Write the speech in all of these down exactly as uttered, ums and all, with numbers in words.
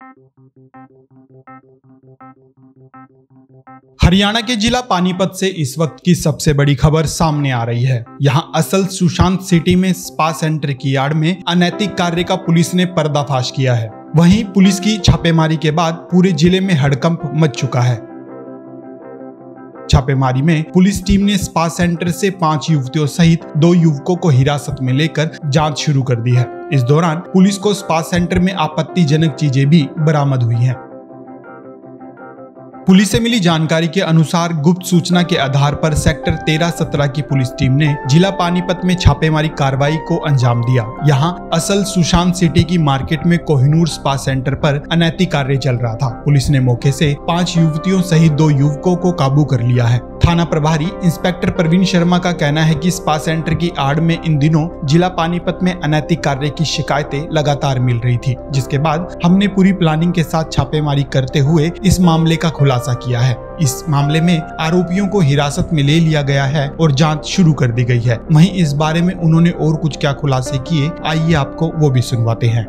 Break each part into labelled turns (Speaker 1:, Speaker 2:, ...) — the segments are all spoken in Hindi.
Speaker 1: हरियाणा के जिला पानीपत से इस वक्त की सबसे बड़ी खबर सामने आ रही है। यहां असल सुशांत सिटी में स्पा सेंटर की आड़ में अनैतिक कार्य का पुलिस ने पर्दाफाश किया है। वहीं पुलिस की छापेमारी के बाद पूरे जिले में हड़कंप मच चुका है। छापेमारी में पुलिस टीम ने स्पा सेंटर से पांच युवतियों सहित दो युवकों को हिरासत में लेकर जांच शुरू कर दी है। इस दौरान पुलिस को स्पा सेंटर में आपत्तिजनक चीजें भी बरामद हुई हैं। पुलिस से मिली जानकारी के अनुसार गुप्त सूचना के आधार पर सेक्टर तेरह सत्रह की पुलिस टीम ने जिला पानीपत में छापेमारी कार्रवाई को अंजाम दिया। यहां असल सुशांत सिटी की मार्केट में कोहिनूर स्पा सेंटर पर अनैतिक कार्य चल रहा था। पुलिस ने मौके से पांच युवतियों सहित दो युवकों को काबू कर लिया है। थाना प्रभारी इंस्पेक्टर प्रवीण शर्मा का कहना है कि स्पा सेंटर की आड़ में इन दिनों जिला पानीपत में अनैतिक कार्य की शिकायतें लगातार मिल रही थी, जिसके बाद हमने पूरी प्लानिंग के साथ छापेमारी करते हुए इस मामले का खुलासा किया है। इस मामले में आरोपियों को हिरासत में ले लिया गया है और जांच शुरू कर दी गई है। वहीं इस बारे में उन्होंने और कुछ क्या खुलासे किए, आइए आपको वो भी सुनवाते हैं।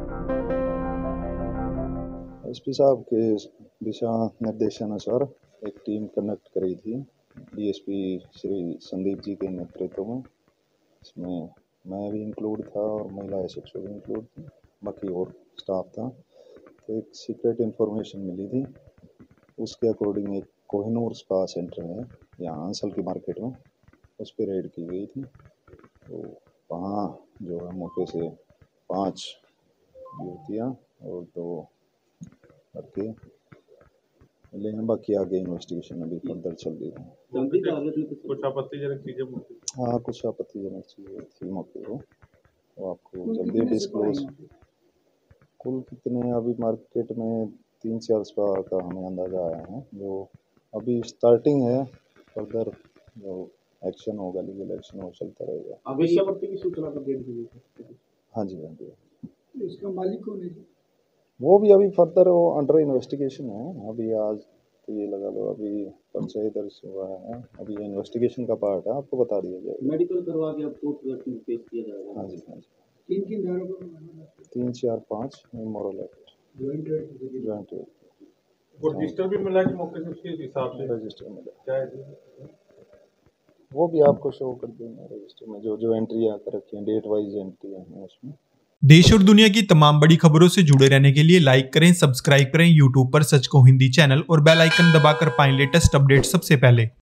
Speaker 2: एसपी साहब के दिशा निर्देशानुसार एक टीम कनेक्ट करी थी डीएसपी श्री संदीप जी के नेतृत्व में। इसमें मैं भी इंक्लूड था और महिला एसएचओ भी इंक्लूड थी, बाकी और स्टाफ था। तो एक सीक्रेट इन्फॉर्मेशन मिली थी, उसके अकॉर्डिंग एक कोहिनूर स्पा सेंटर है यहाँ अंसल की मार्केट में, उस पर रेड की गई थी। तो वहाँ जो है मौके से पांच युवतियाँ और दो लड़के मिले हैं। बाकी आगे इन्वेस्टिगेशन अभी फर्दर चल रही है।
Speaker 3: कुछ आपत्तिजनक चीजें
Speaker 2: हाँ कुछ आपत्तिजनक चीज़ें थी मौके को, वो आपको जल्दी डिस्क्लोज। कुल कितने अभी मार्केट में तीन चार स्पा का हमें अंदाज़ा आया है, जो अभी स्टार्टिंग है। फर्दर जो एक्शन होगा, लीगल एक्शन वो चलता रहेगा।
Speaker 3: अवेश्यावर्ती की सूचना पर रेड की गई।
Speaker 2: हाँ जी हाँ जी।
Speaker 4: इसका मालिक कौन है?
Speaker 2: वो भी अभी फर्दर वो अंडर इन्वेस्टिगेशन है। अभी आज तो ये लगा लो अभी पंचायत दर्ज हुआ है, अभी इन्वेस्टिगेशन का पार्ट है, आपको बता दिया जाएगा।
Speaker 3: मेडिकल करवा के आपको कोर्ट में पेश किया जाएगा।
Speaker 2: हाँ जी हाँ जी।
Speaker 4: किन किन धाराओं पर?
Speaker 2: तीन चार पाँच moral act
Speaker 4: joint
Speaker 2: joint
Speaker 3: register भी मिला कि मौके से उसके हिसाब से
Speaker 2: रजिस्टर मिला,
Speaker 3: क्या है
Speaker 2: वो भी आपको शो कर देंगे रजिस्टर में। जो जो एंट्री आकर रखी है, डेट वाइज एंट्री है उसमें।
Speaker 1: देश और दुनिया की तमाम बड़ी खबरों से जुड़े रहने के लिए लाइक करें, सब्सक्राइब करें यूट्यूब पर सच को हिंदी चैनल और बेल आइकन दबाकर पाएं लेटेस्ट अपडेट सबसे पहले।